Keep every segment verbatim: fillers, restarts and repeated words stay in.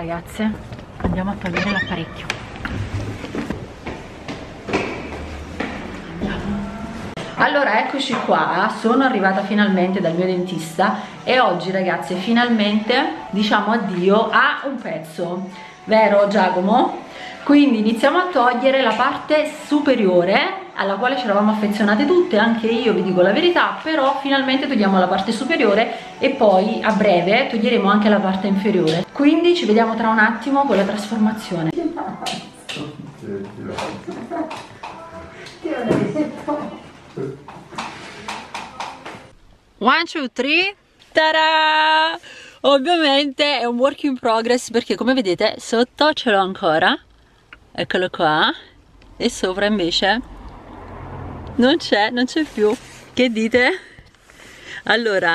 ragazze, andiamo a togliere l'apparecchio. Allora eccoci qua, sono arrivata finalmente dal mio dentista e oggi ragazze finalmente diciamo addio a un pezzo, vero Giacomo? Quindi iniziamo a togliere la parte superiore alla quale ci eravamo affezionate tutte, anche io vi dico la verità, però finalmente togliamo la parte superiore e poi a breve toglieremo anche la parte inferiore. Quindi ci vediamo tra un attimo con la trasformazione. One, two, three. Ta-da! Ovviamente è un work in progress perché come vedete sotto ce l'ho ancora, eccolo qua, e sopra invece non c'è, non c'è più. Che dite? Allora,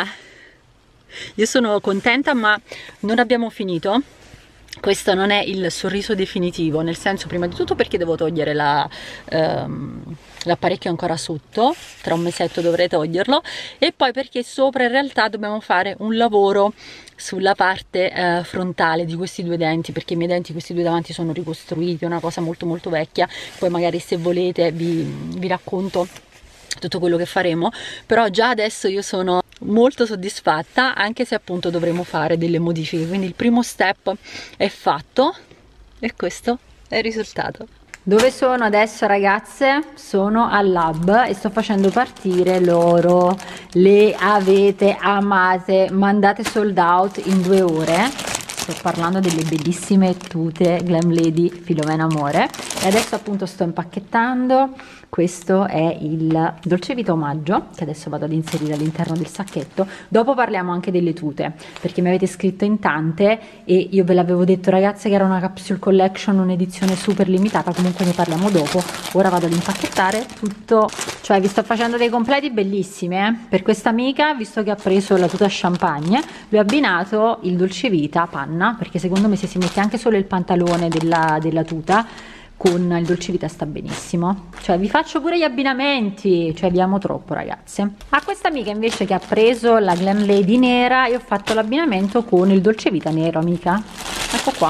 io sono contenta ma non abbiamo finito. Questo non è il sorriso definitivo, nel senso, prima di tutto perché devo togliere la, ehm, l'apparecchio ancora sotto, tra un mesetto dovrei toglierlo, e poi perché sopra in realtà dobbiamo fare un lavoro sulla parte eh, frontale di questi due denti, perché i miei denti, questi due davanti, sono ricostruiti, è una cosa molto molto vecchia. Poi magari se volete vi, vi racconto tutto quello che faremo, però già adesso io sono molto soddisfatta, anche se appunto dovremo fare delle modifiche. Quindi il primo step è fatto e questo è il risultato. Dove sono adesso ragazze? Sono al lab e sto facendo partire loro. Le avete amate, mandate sold out in due ore. Sto parlando delle bellissime tute Glam Lady Filomena Amore e adesso appunto sto impacchettando. Questo è il dolce vita omaggio che adesso vado ad inserire all'interno del sacchetto. Dopo parliamo anche delle tute, perché mi avete scritto in tante e io ve l'avevo detto ragazze che era una capsule collection, un'edizione super limitata. Comunque ne parliamo dopo. Ora vado ad impacchettare tutto, cioè vi sto facendo dei completi bellissimi eh? Per questa amica, visto che ha preso la tuta champagne, vi ho abbinato il dolce vita panna, perché secondo me se si mette anche solo il pantalone della, della tuta con il dolce vita sta benissimo. Cioè vi faccio pure gli abbinamenti, cioè vi amo troppo ragazze. A questa amica invece che ha preso la Glam Lady nera, io ho fatto l'abbinamento con il dolce vita nero, amica. Ecco qua.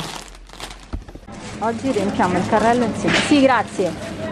Oggi riempiamo il carrello insieme. Sì, grazie.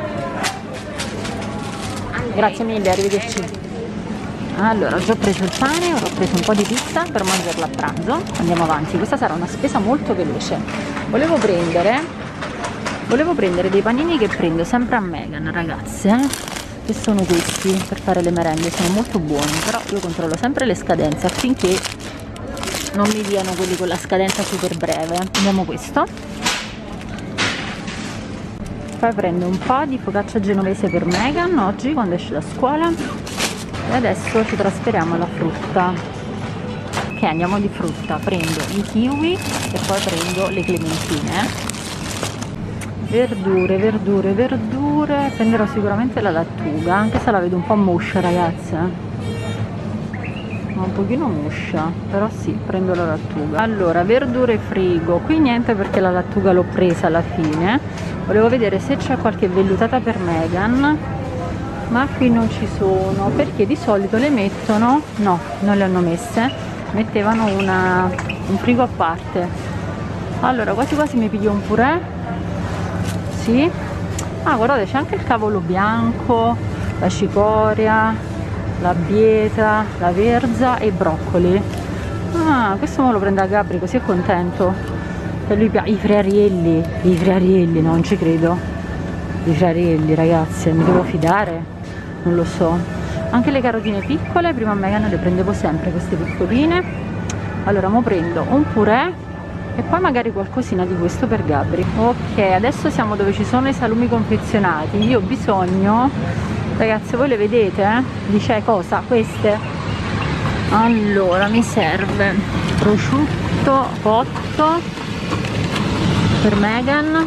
Grazie mille, arrivederci. Allora, ho già preso il pane, ora ho preso un po' di pizza per mangiarla a pranzo. Andiamo avanti, questa sarà una spesa molto veloce. Volevo prendere Volevo prendere dei panini che prendo sempre a Meghan, ragazze, eh? Che sono questi per fare le merende, sono molto buoni, però io controllo sempre le scadenze affinché non mi diano quelli con la scadenza super breve. Prendiamo questo, poi prendo un po' di focaccia genovese per Meghan oggi quando esce da scuola e adesso ci trasferiamo alla frutta. Ok, andiamo di frutta, prendo i kiwi e poi prendo le clementine. Verdure, verdure, verdure, prenderò sicuramente la lattuga, anche se la vedo un po' muscia ragazze, un pochino muscia, però sì, prendo la lattuga. Allora, verdure frigo, qui niente perché la lattuga l'ho presa alla fine. Volevo vedere se c'è qualche vellutata per Meghan, ma qui non ci sono, perché di solito le mettono, no, non le hanno messe, mettevano una, un frigo a parte. Allora, quasi quasi mi piglio un purè. Sì. Ah, guardate, c'è anche il cavolo bianco, la cicoria, la bieta, la verza e i broccoli. Ah, questo me lo prende a Gabri, così è contento. E lui piace. I friarielli, i friarielli, no, non ci credo. I friarielli, ragazze, mi devo fidare? Non lo so. Anche le carotine piccole, prima a Meghan le prendevo sempre queste piccoline. Allora, mo prendo un purè e poi magari qualcosina di questo per Gabri. Ok, adesso siamo dove ci sono i salumi confezionati. Io ho bisogno, ragazze, voi le vedete? Eh? Dice cosa? Queste. Allora, mi serve prosciutto cotto per Meghan,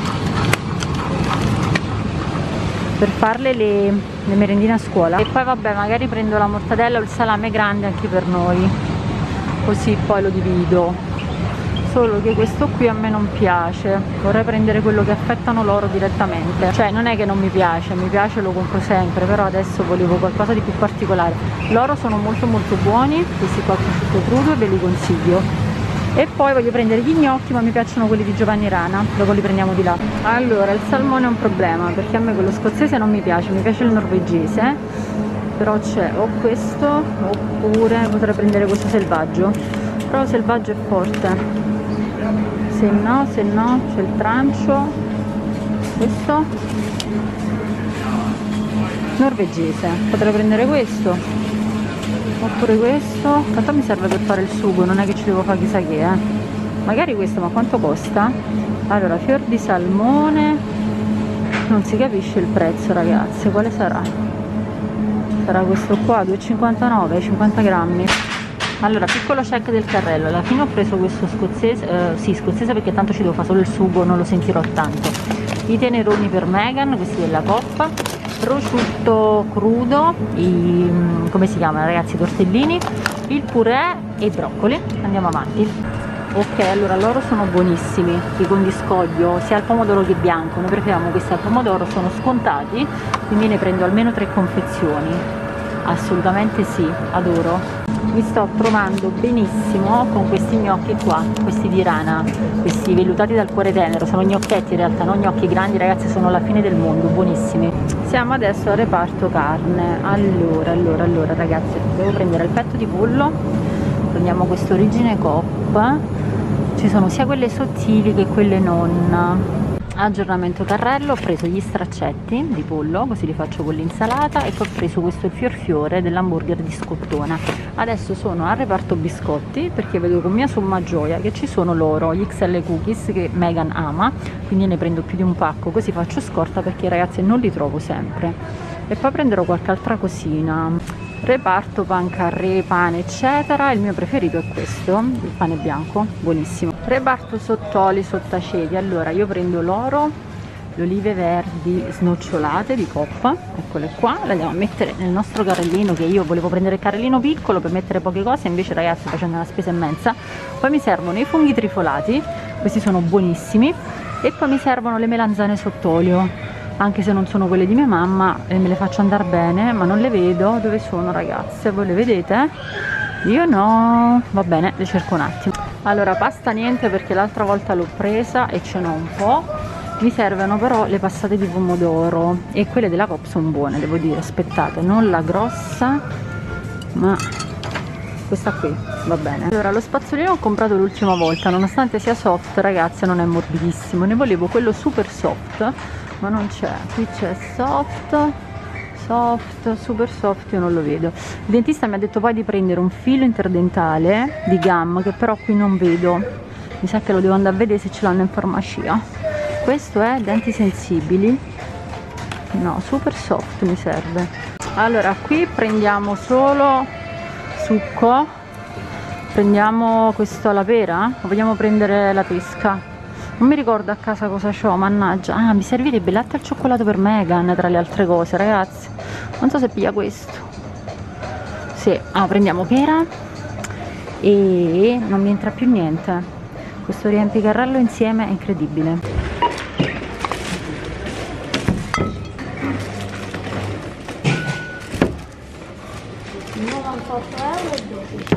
per farle le, le merendine a scuola, e poi vabbè magari prendo la mortadella o il salame grande anche per noi, così poi lo divido. Solo che questo qui a me non piace, vorrei prendere quello che affettano loro direttamente. Cioè non è che non mi piace, mi piace, lo compro sempre, però adesso volevo qualcosa di più particolare. Loro sono molto molto buoni, questi qua prosciutto crudo, e ve li consiglio. E poi voglio prendere gli gnocchi, ma mi piacciono quelli di Giovanni Rana, dopo li prendiamo di là. Allora, il salmone è un problema perché a me quello scozzese non mi piace, mi piace il norvegese, però c'è o questo oppure potrei prendere questo selvaggio, però il selvaggio è forte. Se no, se no c'è il trancio, questo norvegese, potrei prendere questo oppure questo, tanto mi serve per fare il sugo, non è che ci devo fare chissà che, eh. Magari questo, ma quanto costa? Allora, fior di salmone, non si capisce il prezzo ragazzi, quale sarà? Sarà questo qua, due e cinquantanove, cinquanta grammi. Allora, piccolo check del carrello, alla fine ho preso questo scozzese, eh, sì scozzese perché tanto ci devo fare solo il sugo, non lo sentirò tanto. I teneroni per Megan, questi della Coppa, prosciutto crudo, i, come si chiamano ragazzi, i tortellini, il purè e i broccoli. Andiamo avanti. Ok, allora loro sono buonissimi, i condiscoglio sia al pomodoro che bianco, noi preferiamo questi al pomodoro, sono scontati, quindi ne prendo almeno tre confezioni, assolutamente sì, adoro. Mi sto trovando benissimo con questi gnocchi qua, questi di rana, questi vellutati dal cuore tenero, sono gnocchetti in realtà, non gnocchi grandi ragazzi, sono la fine del mondo, buonissimi. Siamo adesso al reparto carne. Allora, allora, allora ragazzi, devo prendere il petto di pollo, prendiamo questo origine Coop, ci sono sia quelle sottili che quelle non. Aggiornamento carrello, ho preso gli straccetti di pollo, così li faccio con l'insalata, e poi ho preso questo fior fiore dell'hamburger di scottona. Adesso sono al reparto biscotti perché vedo con mia somma gioia che ci sono loro gli X L cookies che Megan ama, quindi ne prendo più di un pacco, così faccio scorta perché ragazzi non li trovo sempre. E poi prenderò qualche altra cosina. Reparto pancarré, pane eccetera, il mio preferito è questo, il pane bianco, buonissimo. Reparto sottoli, sottaceti, allora io prendo l'oro, le olive verdi snocciolate di Coppa, eccole qua, le andiamo a mettere nel nostro carrellino, che io volevo prendere il carrellino piccolo per mettere poche cose, invece ragazzi facendo una spesa immensa. Poi mi servono i funghi trifolati, questi sono buonissimi, e poi mi servono le melanzane sott'olio, anche se non sono quelle di mia mamma, e me le faccio andare bene, ma non le vedo. Dove sono ragazze? Voi le vedete? Io no. Va bene, le cerco un attimo. Allora, pasta niente perché l'altra volta l'ho presa e ce n'ho un po'. Mi servono però le passate di pomodoro, e quelle della Coop sono buone, devo dire. Aspettate, non la grossa, ma questa qui va bene. Allora, lo spazzolino ho comprato l'ultima volta, nonostante sia soft ragazzi non è morbidissimo, ne volevo quello super soft, ma non c'è. Qui c'è soft, soft, super soft, io non lo vedo. Il dentista mi ha detto poi di prendere un filo interdentale di gum, che però qui non vedo, mi sa che lo devo andare a vedere se ce l'hanno in farmacia. Questo è denti sensibili, no, super soft mi serve. Allora, qui prendiamo solo succo, prendiamo questo alla pera o vogliamo prendere la pesca? Non mi ricordo a casa cosa c'ho, mannaggia. Ah, mi servirebbe latte al cioccolato per Megan, tra le altre cose, ragazzi. Non so se piglia questo. Sì, ah, prendiamo pera. E non mi entra più niente. Questo riempicarrello insieme è incredibile. novantotto euro e dodici.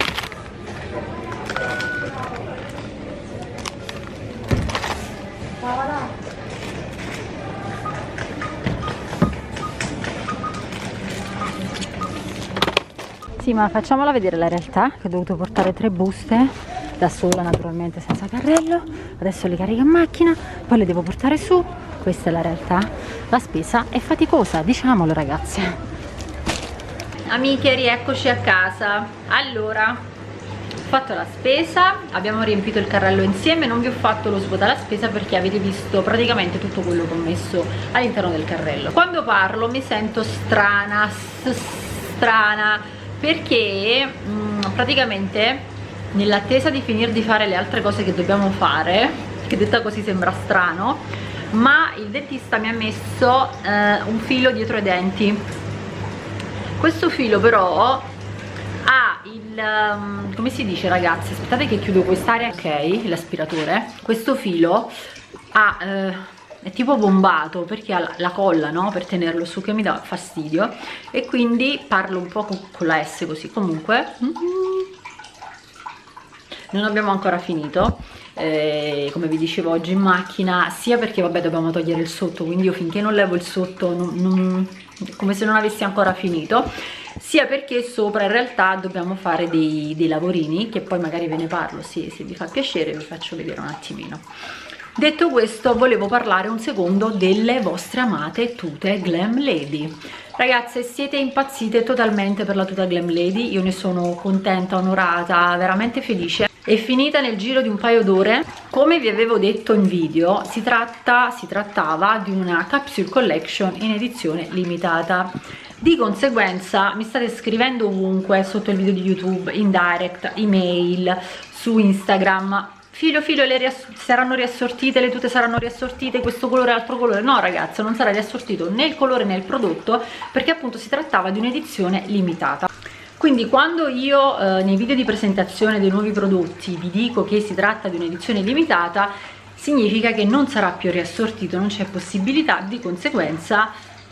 Sì, ma facciamola vedere la realtà, che ho dovuto portare tre buste da sola, naturalmente senza carrello. Adesso le carico in macchina, poi le devo portare su. Questa è la realtà. La spesa è faticosa, diciamolo ragazzi. Amiche, rieccoci a casa. Allora, ho fatto la spesa, abbiamo riempito il carrello insieme, non vi ho fatto lo svuota la spesa perché avete visto praticamente tutto quello che ho messo all'interno del carrello. Quando parlo mi sento strana, strana, perché mh, praticamente nell'attesa di finire di fare le altre cose che dobbiamo fare, che detta così sembra strano, ma il dentista mi ha messo eh, un filo dietro ai denti. Questo filo però ha il, um, come si dice ragazzi, aspettate che chiudo quest'area, ok, l'aspiratore. Questo filo ha, eh, è tipo bombato perché ha la, la colla, no? Per tenerlo su, che mi dà fastidio, e quindi parlo un po' con, con la S così. Comunque non abbiamo ancora finito, eh, come vi dicevo oggi in macchina, sia perché vabbè dobbiamo togliere il sotto, quindi io finché non levo il sotto non, non, come se non avessi ancora finito, sia perché sopra in realtà dobbiamo fare dei, dei lavorini, che poi magari ve ne parlo, sì, se vi fa piacere vi faccio vedere un attimino. Detto questo, volevo parlare un secondo delle vostre amate tute Glam Lady. Ragazze, siete impazzite totalmente per la tuta Glam Lady, io ne sono contenta, onorata, veramente felice. È finita nel giro di un paio d'ore. Come vi avevo detto in video, si tratta, si trattava di una capsule collection in edizione limitata. Di conseguenza mi state scrivendo ovunque, sotto il video di YouTube, in direct, email, su Instagram: filo filo, le riass saranno riassortite, le tute saranno riassortite, questo colore e altro colore. No ragazze, non sarà riassortito né il colore né il prodotto, perché appunto si trattava di un'edizione limitata. Quindi quando io eh, nei video di presentazione dei nuovi prodotti vi dico che si tratta di un'edizione limitata, significa che non sarà più riassortito, non c'è possibilità. Di conseguenza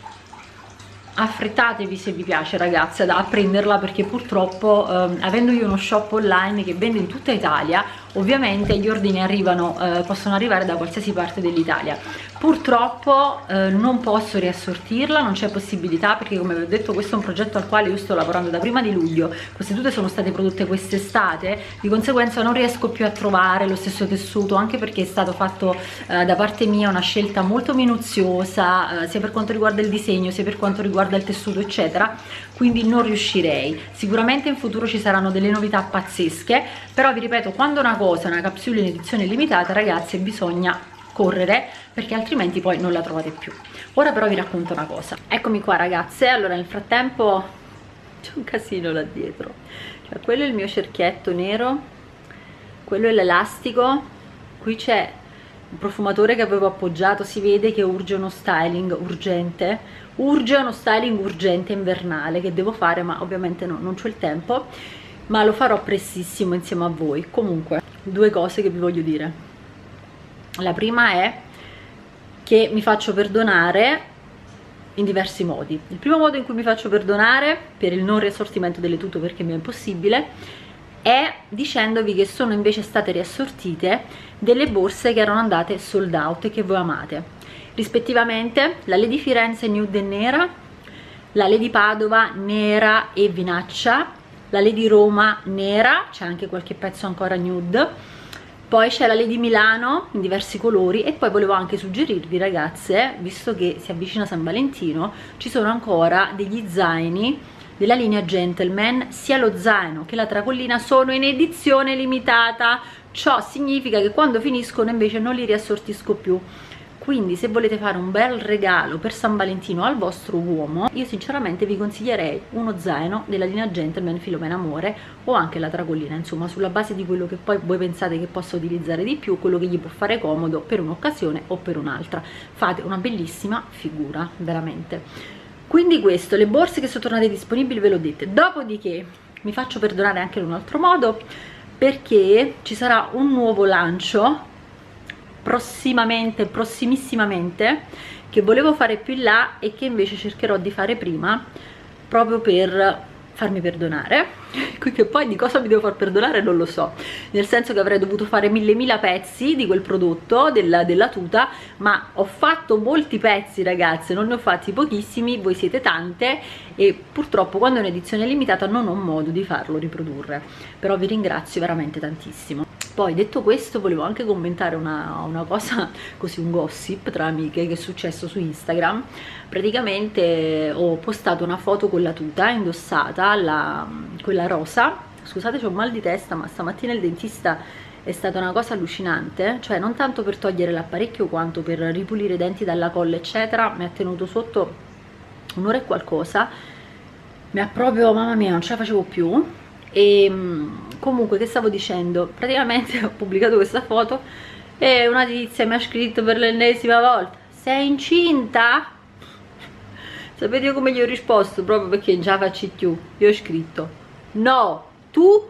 affrettatevi, se vi piace ragazze, a prenderla, perché purtroppo eh, avendo io uno shop online che vende in tutta Italia, ovviamente gli ordini arrivano, eh, possono arrivare da qualsiasi parte dell'Italia. Purtroppo eh, non posso riassortirla, non c'è possibilità, perché come vi ho detto questo è un progetto al quale io sto lavorando da prima di luglio, queste tute sono state prodotte quest'estate, di conseguenza non riesco più a trovare lo stesso tessuto, anche perché è stato fatto eh, da parte mia una scelta molto minuziosa, eh, sia per quanto riguarda il disegno sia per quanto riguarda il tessuto eccetera, quindi non riuscirei. Sicuramente in futuro ci saranno delle novità pazzesche, però vi ripeto, quando una cosa è una capsule in edizione limitata ragazze bisogna correre, perché altrimenti poi non la trovate più. Ora però vi racconto una cosa. Eccomi qua ragazze. Allora, nel frattempo c'è un casino là dietro, cioè, quello è il mio cerchietto nero, quello è l'elastico, qui c'è un profumatore che avevo appoggiato, si vede che urge uno styling urgente, urge uno styling urgente invernale che devo fare, ma ovviamente no, non c'ho il tempo, ma lo farò prestissimo insieme a voi. Comunque, due cose che vi voglio dire. La prima è che mi faccio perdonare in diversi modi. Il primo modo in cui mi faccio perdonare per il non riassortimento delle tute, perché mi è impossibile, è dicendovi che sono invece state riassortite delle borse che erano andate sold out e che voi amate, rispettivamente la Lady Firenze nude e nera, la Lady Padova nera e vinaccia, la Lady Roma nera, c'è anche qualche pezzo ancora nude, poi c'è la Lady Milano in diversi colori. E poi volevo anche suggerirvi ragazze, visto che si avvicina San Valentino, ci sono ancora degli zaini della linea Gentleman, sia lo zaino che la tracollina sono in edizione limitata. Ciò significa che quando finiscono invece non li riassortisco più. Quindi se volete fare un bel regalo per San Valentino al vostro uomo, io sinceramente vi consiglierei uno zaino della linea Gentleman Filomena Amore, o anche la tracollina, insomma sulla base di quello che poi voi pensate che possa utilizzare di più, quello che gli può fare comodo per un'occasione o per un'altra. Fate una bellissima figura, veramente. Quindi questo, le borse che sono tornate disponibili ve l'ho dette. Dopodiché mi faccio perdonare anche in un altro modo, perché ci sarà un nuovo lancio prossimamente, prossimissimamente, che volevo fare più in là e che invece cercherò di fare prima, proprio per farmi perdonare. Che poi di cosa mi devo far perdonare non lo so, nel senso che avrei dovuto fare mille mila pezzi di quel prodotto, della, della tuta, ma ho fatto molti pezzi ragazze, non ne ho fatti pochissimi, voi siete tante e purtroppo quando è un'edizione limitata non ho modo di farlo riprodurre, però vi ringrazio veramente tantissimo. Poi detto questo volevo anche commentare una, una cosa, così un gossip tra amiche che è successo su Instagram. Praticamente ho postato una foto con la tuta indossata, la, quella rosa. Scusate, c'ho un mal di testa, ma stamattina il dentista è stata una cosa allucinante, cioè non tanto per togliere l'apparecchio quanto per ripulire i denti dalla colla eccetera. Mi ha tenuto sotto un'ora e qualcosa, mi ha proprio, mamma mia, non ce la facevo più. E comunque, che stavo dicendo, praticamente ho pubblicato questa foto e una tizia mi ha scritto per l'ennesima volta: sei incinta? Sapete io come gli ho risposto? Proprio perché già faccio più, io ho scritto: no, tu?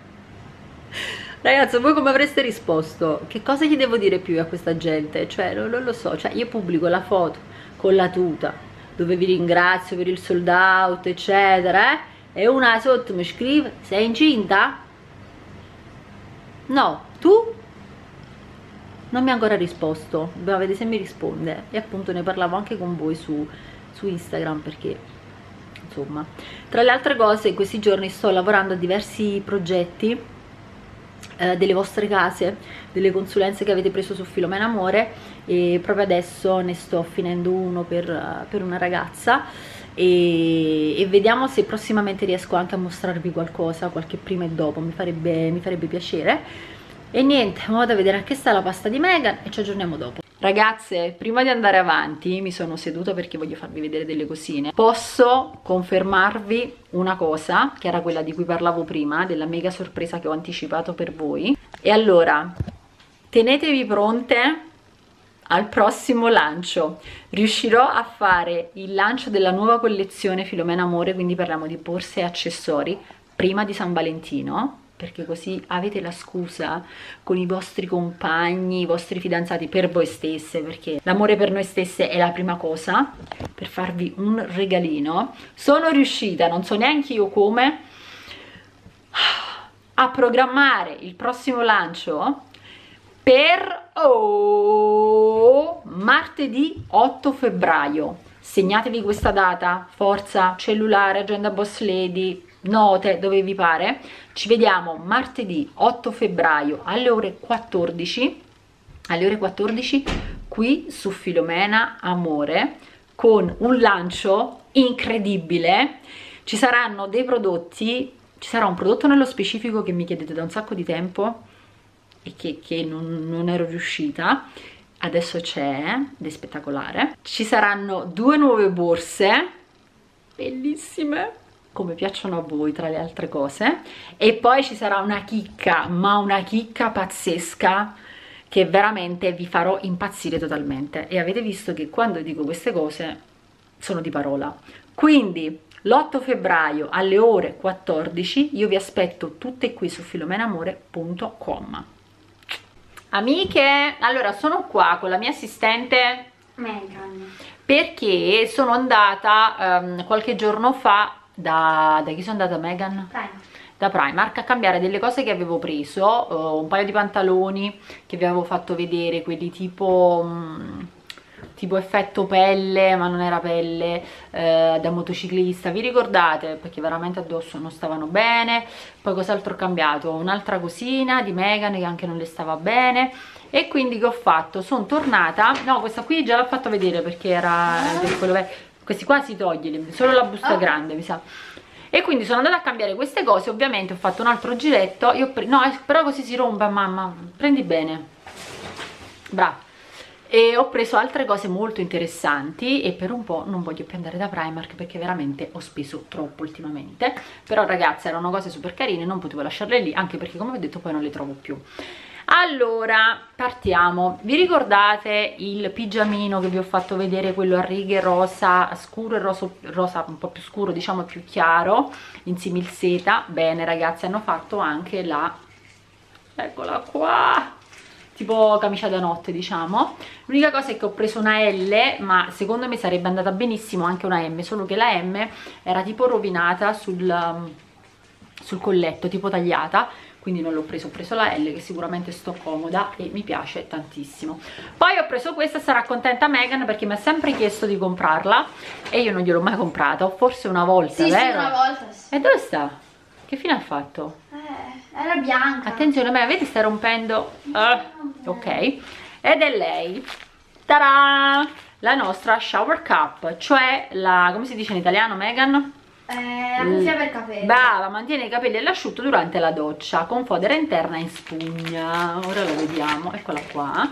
Ragazzi, voi come avreste risposto? Che cosa gli devo dire più a questa gente? Cioè non, non lo so, cioè io pubblico la foto con la tuta dove vi ringrazio per il sold out eccetera, eh? E una sotto mi scrive: sei incinta? No, tu? Non mi ha ancora risposto, dobbiamo vedere se mi risponde. E appunto ne parlavo anche con voi su, su Instagram, perché insomma, tra le altre cose in questi giorni sto lavorando a diversi progetti eh, delle vostre case, delle consulenze che avete preso su Filomena Amore, e proprio adesso ne sto finendo uno per, per una ragazza, e, e vediamo se prossimamente riesco anche a mostrarvi qualcosa, qualche prima e dopo, mi farebbe, mi farebbe piacere. E niente, vado a vedere a che sta la pasta di Megan e ci aggiorniamo dopo. Ragazze, prima di andare avanti mi sono seduta perché voglio farvi vedere delle cosine. Posso confermarvi una cosa, che era quella di cui parlavo prima, della mega sorpresa che ho anticipato per voi. E allora, tenetevi pronte al prossimo lancio. Riuscirò a fare il lancio della nuova collezione Filomena Amore, quindi parliamo di borse e accessori, prima di San Valentino, perché così avete la scusa con i vostri compagni, i vostri fidanzati, per voi stesse, perché l'amore per noi stesse è la prima cosa, per farvi un regalino. Sono riuscita, non so neanche io come, a programmare il prossimo lancio per oh, martedì otto febbraio. Segnatevi questa data, forza, cellulare, agenda Boss Lady, note, dove vi pare. Ci vediamo martedì otto febbraio alle ore quattordici, alle ore quattordici qui su Filomena Amore, con un lancio incredibile. Ci saranno dei prodotti, ci sarà un prodotto nello specifico che mi chiedete da un sacco di tempo e che, che non, non ero riuscita, adesso c'è, ed è spettacolare. Ci saranno due nuove borse bellissime, come piacciono a voi tra le altre cose, e poi ci sarà una chicca, ma una chicca pazzesca che veramente vi farò impazzire totalmente. E avete visto che quando dico queste cose sono di parola. Quindi l'otto febbraio alle ore quattordici io vi aspetto tutte qui su filomenamore punto com. Amiche, allora sono qua con la mia assistente Megan, perché sono andata um, qualche giorno fa da, da chi sono andata, Megan? Primark. Da Primark a cambiare delle cose che avevo preso, uh, un paio di pantaloni che vi avevo fatto vedere, quelli tipo um, tipo effetto pelle, ma non era pelle, eh, da motociclista, vi ricordate? Perché veramente addosso non stavano bene. Poi cos'altro ho cambiato? Un'altra cosina di Megan che anche non le stava bene, e quindi che ho fatto? Sono tornata, no, questa qui già l'ho fatto vedere perché era del quello vecchio. Questi qua si toglie, solo la busta oh. grande mi sa. E quindi sono andata a cambiare queste cose, ovviamente ho fatto un altro giretto, io no, però così si rompe, mamma, prendi bene, brava. E ho preso altre cose molto interessanti, e per un po' non voglio più andare da Primark perché veramente ho speso troppo ultimamente. Però ragazze, erano cose super carine, non potevo lasciarle lì, anche perché come vi ho detto poi non le trovo più. Allora partiamo. Vi ricordate il pigiamino che vi ho fatto vedere, quello a righe rosa scuro e rosa, rosa un po' più scuro, diciamo più chiaro, in simil seta? Bene ragazzi, hanno fatto anche la, eccola qua, tipo camicia da notte, diciamo. L'unica cosa è che ho preso una L, ma secondo me sarebbe andata benissimo anche una M, solo che la M era tipo rovinata sul, sul colletto, tipo tagliata, quindi non l'ho preso. Ho preso la L, che sicuramente sto comoda e mi piace tantissimo. Poi ho preso questa, sarà contenta Megan perché mi ha sempre chiesto di comprarla e io non gliel'ho mai comprata, forse una volta, sì, vero? Sì, una volta sì. E dove sta? Che fine ha fatto? Eh, era bianca. Attenzione, me, vedi, sta rompendo. Uh, ok, ed è lei. Ta-da! La nostra shower cup, cioè la, come si dice in italiano, Megan? Eh, la cuffia per capelli. Brava, mantiene i capelli all'asciutto durante la doccia con fodera interna in spugna. Ora lo vediamo, eccola qua.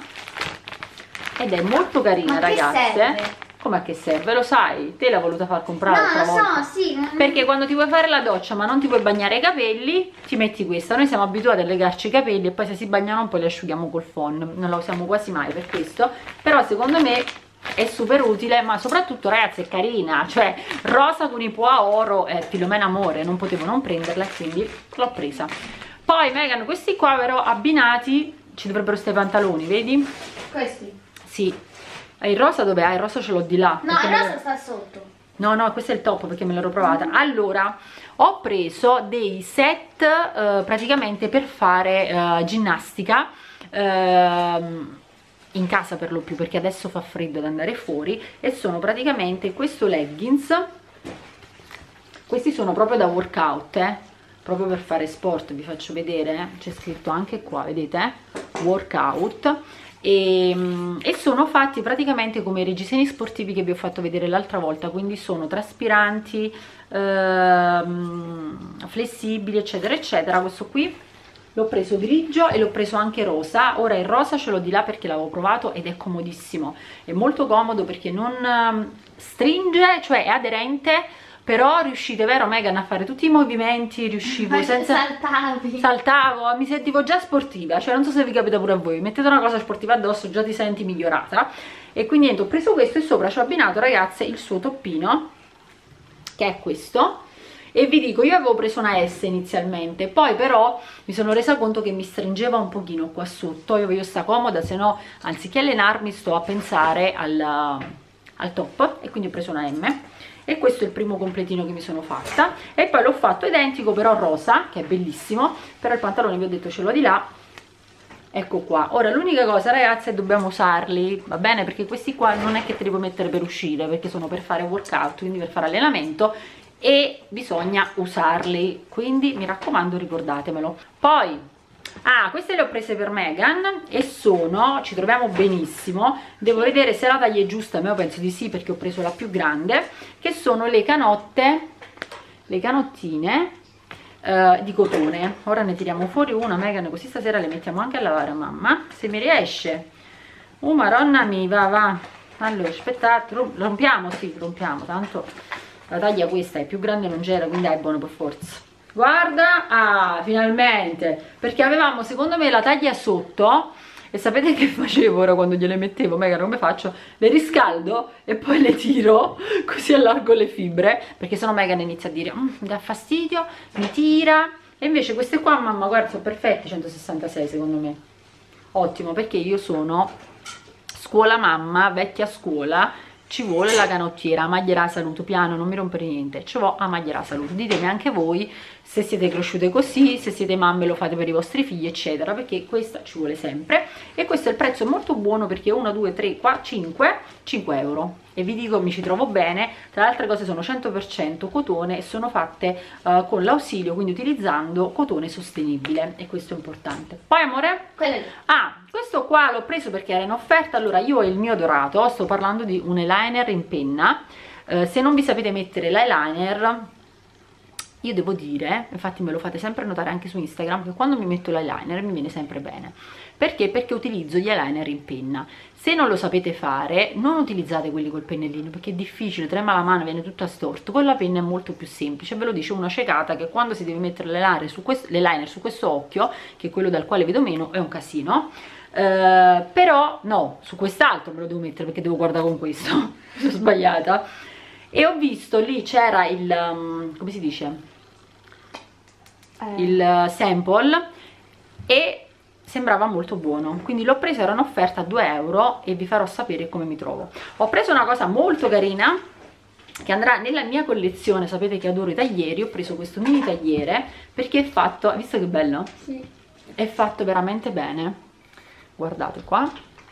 Ed è molto carina. Ma ragazze. Serve? Come a che serve? Lo sai? Te l'ha voluta far comprare l'altra volta? No, lo so, sì. Perché quando ti vuoi fare la doccia ma non ti puoi bagnare i capelli, ti metti questa. Noi siamo abituati a legarci i capelli e poi se si bagnano un po' li asciughiamo col phon. Non la usiamo quasi mai per questo. Però secondo me è super utile, ma soprattutto ragazzi è carina, cioè rosa con i pois oro, eh, Filomena Amore, non potevo non prenderla e quindi l'ho presa. Poi Megan, questi qua però abbinati ci dovrebbero stare i pantaloni, vedi? Questi? Sì. Il rosa dove hai? Il rosa ce l'ho di là. No, il rosa sta sotto. no no, questo è il top perché me l'ero provata. Allora, ho preso dei set eh, praticamente per fare eh, ginnastica eh, in casa per lo più, perché adesso fa freddo ad andare fuori, e sono praticamente questo leggings. Questi sono proprio da workout, eh? Proprio per fare sport, vi faccio vedere, c'è scritto anche qua, vedete? Workout. E, e sono fatti praticamente come i reggiseni sportivi che vi ho fatto vedere l'altra volta, quindi sono traspiranti, ehm, flessibili, eccetera eccetera. Questo qui l'ho preso grigio e l'ho preso anche rosa. Ora il rosa ce l'ho di là perché l'avevo provato ed è comodissimo, è molto comodo perché non stringe, cioè è aderente, però riuscite, vero Megan, a fare tutti i movimenti, riuscivo senza... Saltavi. Saltavo, mi sentivo già sportiva, cioè non so se vi capita pure a voi, mettete una cosa sportiva addosso, già ti senti migliorata. E quindi niente, ho preso questo e sopra ci ho abbinato, ragazze, il suo toppino, che è questo. E vi dico, io avevo preso una S inizialmente, poi però mi sono resa conto che mi stringeva un pochino qua sotto, io voglio stare comoda, se no anziché allenarmi sto a pensare al, al top, e quindi ho preso una M. E questo è il primo completino che mi sono fatta, e poi l'ho fatto identico però rosa, che è bellissimo, però il pantalone vi ho detto ce l'ho di là, ecco qua. Ora l'unica cosa, ragazze, è dobbiamo usarli, va bene, perché questi qua non è che te li puoi mettere per uscire, perché sono per fare workout, quindi per fare allenamento, e bisogna usarli, quindi mi raccomando ricordatemelo. Poi ah, queste le ho prese per Megan e sono, ci troviamo benissimo, devo vedere se la taglia è giusta, ma io penso di sì perché ho preso la più grande, che sono le canotte, le canottine eh, di cotone. Ora ne tiriamo fuori una, Megan, così stasera le mettiamo anche a lavare a mamma, se mi riesce. Oh maronna mi va, va. Allora aspettate, rompiamo, sì, rompiamo, tanto la taglia questa è più grande, non c'era, quindi è buono per forza. Guarda, ah, finalmente, perché avevamo secondo me la taglia sotto, e sapete che facevo ora quando gliele mettevo? Mega, come faccio? Le riscaldo e poi le tiro, così allargo le fibre, perché sennò Megan inizia a dire mm, mi dà fastidio, mi tira. E invece queste qua, mamma, guarda, sono perfette, centosessantasei secondo me, ottimo, perché io sono scuola mamma, vecchia scuola, ci vuole la canottiera, maglierà saluto, piano, non mi rompere niente, ci vuole a maglierà saluto. Ditemi anche voi se siete cresciute così, se siete mamme lo fate per i vostri figli, eccetera, perché questa ci vuole sempre. E questo è il prezzo, è molto buono perché uno, due, tre, quattro, cinque, cinque euro, e vi dico mi ci trovo bene. Tra le altre cose sono cento per cento cotone e sono fatte uh, con l'ausilio, quindi utilizzando cotone sostenibile, e questo è importante. Poi amore, Quello lì. ah, questo qua l'ho preso perché era in offerta. Allora, io ho il mio dorato, sto parlando di un eyeliner in penna. Eh, se non vi sapete mettere l'eyeliner, io devo dire, infatti me lo fate sempre notare anche su Instagram, che quando mi metto l'eyeliner mi viene sempre bene. Perché? Perché utilizzo gli eyeliner in penna. Se non lo sapete fare, non utilizzate quelli col pennellino, perché è difficile, trema la mano, viene tutta storto. Con la penna è molto più semplice, ve lo dice una cecata, che quando si deve mettere l'eyeliner su, quest su questo occhio, che è quello dal quale vedo meno, è un casino. Uh, però no, su quest'altro me lo devo mettere perché devo guardare con questo. Sono sbagliata. E ho visto lì c'era il um, come si dice eh. il sample, e sembrava molto buono, quindi l'ho preso, era un'offerta a due euro, e vi farò sapere come mi trovo. Ho preso una cosa molto carina che andrà nella mia collezione, sapete che adoro i taglieri. Ho preso questo mini tagliere perché è fatto, hai visto che bello? Sì. È fatto veramente bene, guardate qua,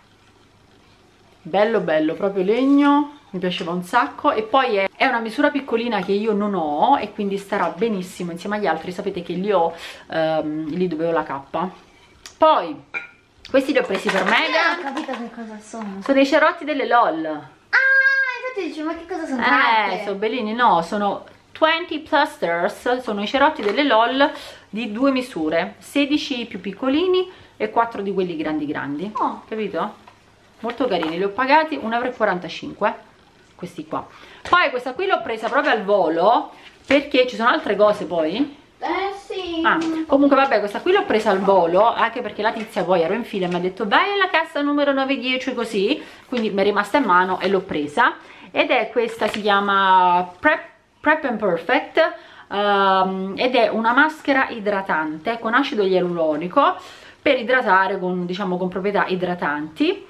bello bello, proprio legno, mi piaceva un sacco. E poi è, è una misura piccolina che io non ho, e quindi starà benissimo insieme agli altri, sapete che li ho ehm, lì dove ho la cappa. Poi questi li ho presi per Megan. Non ho capito che cosa sono. Sono dei cerotti delle LOL. Ah, infatti dicevo, ma che cosa sono? Eh, sono bellini. No, sono venti plusters, sono i cerotti delle LOL di due misure, sedici più piccolini e quattro di quelli grandi grandi. Oh. Capito? Molto carini, li ho pagati un euro e quarantacinque, questi qua. Poi questa qui l'ho presa proprio al volo, perché ci sono altre cose poi. Eh sì. Ah, comunque vabbè, questa qui l'ho presa al volo, anche perché la tizia poi ero in fila e mi ha detto vai alla cassa numero nove dieci, così, quindi mi è rimasta in mano e l'ho presa. Ed è questa, si chiama Prep, Prep and Perfect, um, ed è una maschera idratante con acido ialuronico per idratare con, diciamo, con proprietà idratanti.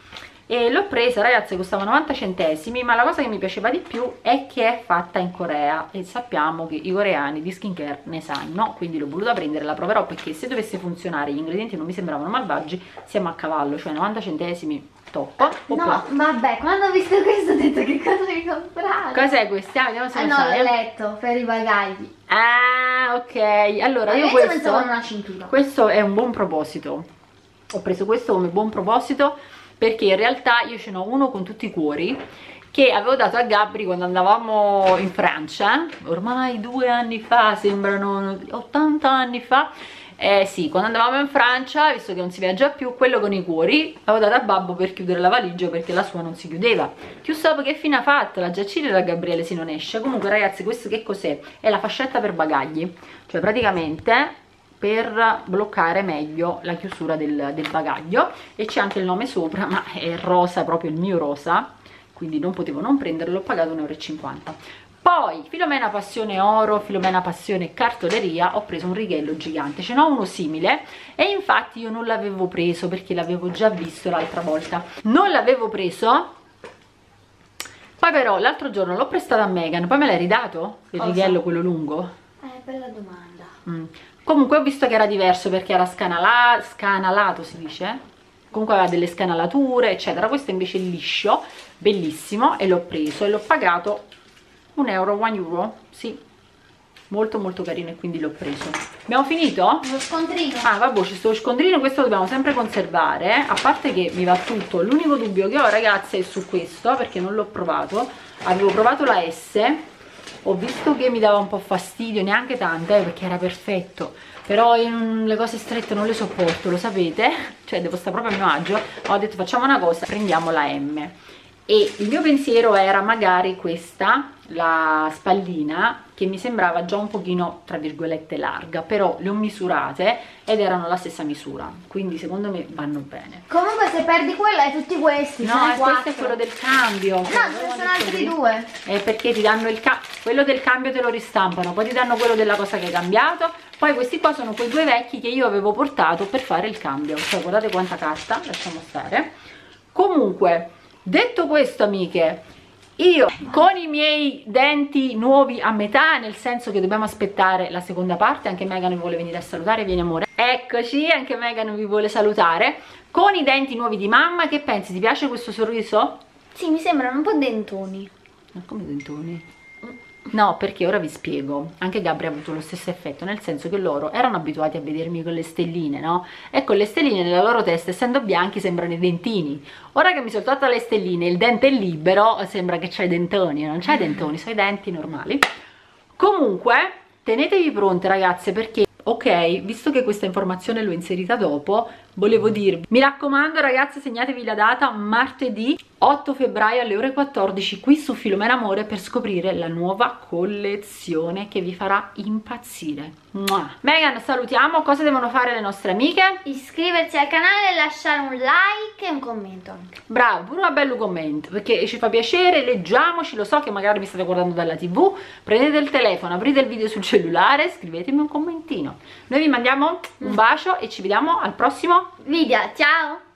e l'ho presa, ragazze, costava novanta centesimi, ma la cosa che mi piaceva di più è che è fatta in Corea e sappiamo che i coreani di skincare ne sanno, quindi l'ho voluta prendere, la proverò perché se dovesse funzionare, gli ingredienti non mi sembravano malvagi, siamo a cavallo, cioè novanta centesimi, top. No, vabbè, quando ho visto questo ho detto che cosa devi comprare. Cos'è questo? Ah, vediamo se Ah lo no, sai. l'ho letto, per i bagagli. Ah, ok, allora io Adesso questo, pensavo una cintura. questo è un buon proposito, ho preso questo come buon proposito perché in realtà io ce n'ho uno con tutti i cuori che avevo dato a Gabri quando andavamo in Francia, ormai due anni fa, sembrano ottanta anni fa. Eh sì, quando andavamo in Francia, visto che non si viaggia più, quello con i cuori avevo dato a Babbo per chiudere la valigia perché la sua non si chiudeva. Più so che fine ha fatto, la giacire da Gabriele se non esce. Comunque ragazzi, questo che cos'è? È la fascetta per bagagli, cioè praticamente per bloccare meglio la chiusura del, del bagaglio, e c'è anche il nome sopra, ma è rosa, proprio il mio rosa, quindi non potevo non prenderlo, l'ho pagato un euro e cinquanta. Poi Filomena Passione Oro, Filomena Passione Cartoleria, ho preso un righello gigante, ce n'ho uno simile e infatti io non l'avevo preso perché l'avevo già visto l'altra volta, non l'avevo preso. Poi però l'altro giorno l'ho prestato a Megan, poi me l'hai ridato il Cosa? righello quello lungo? Eh, bella domanda. Mm. Comunque ho visto che era diverso perché era scanala scanalato, si dice? Comunque aveva delle scanalature eccetera. Questo invece è liscio, bellissimo, e l'ho preso e l'ho pagato un euro, un euro, sì, molto molto carino, e quindi l'ho preso. Abbiamo finito? Lo scontrino. Ah vabbè, c'è sto scontrino, questo lo dobbiamo sempre conservare, a parte che mi va tutto. L'unico dubbio che ho, ragazze, è su questo perché non l'ho provato. Avevo provato la S, ho visto che mi dava un po' fastidio, neanche tante, eh, perché era perfetto, però in, le cose strette non le sopporto, lo sapete, cioè devo stare proprio a mio agio. Ho detto facciamo una cosa, prendiamo la M, e il mio pensiero era magari questa, la spallina, che mi sembrava già un pochino tra virgolette larga, però le ho misurate ed erano la stessa misura, quindi secondo me vanno bene. Comunque se perdi quella hai tutti questi. No, sono eh, questo quattro. è quello del cambio. No, ce ne sono altri due. È perché ti danno il cambio, quello del cambio te lo ristampano, poi ti danno quello della cosa che hai cambiato, poi questi qua sono quei due vecchi che io avevo portato per fare il cambio. Cioè guardate quanta carta, lasciamo stare. Comunque, detto questo, amiche, io con i miei denti nuovi a metà, nel senso che dobbiamo aspettare la seconda parte, anche Megan mi vuole venire a salutare, vieni amore, eccoci, anche Megan vi vuole salutare, con i denti nuovi di mamma. Che pensi, ti piace questo sorriso? Sì, mi sembrano un po' dentoni. Ma come dentoni? No, perché ora vi spiego. Anche Gabri ha avuto lo stesso effetto, nel senso che loro erano abituati a vedermi con le stelline, no? E con le stelline nella loro testa, essendo bianchi, sembrano i dentini. Ora che mi sono tolta le stelline, il dente è libero, sembra che c'hai i dentoni. Non c'hai dentoni, sono i denti normali. Comunque, tenetevi pronte, ragazze, perché ok, visto che questa informazione l'ho inserita dopo, volevo dirvi, mi raccomando ragazze, segnatevi la data, martedì otto febbraio alle ore quattordici qui su Filomena Amore, per scoprire la nuova collezione che vi farà impazzire. Mua. Megan, salutiamo, cosa devono fare le nostre amiche? Iscriversi al canale e lasciare un like e un commento anche. Bravo, pure un bello commento, perché ci fa piacere, leggiamoci. Lo so che magari mi state guardando dalla tv, prendete il telefono, aprite il video sul cellulare, scrivetemi un commentino. Noi vi mandiamo un bacio e ci vediamo al prossimo Video, ciao!